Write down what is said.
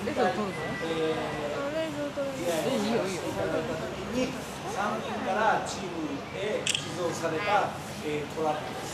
レジを取るの？ レジを取るの？ いいよいいよ。 3人からチームへ寄贈されたトラックです。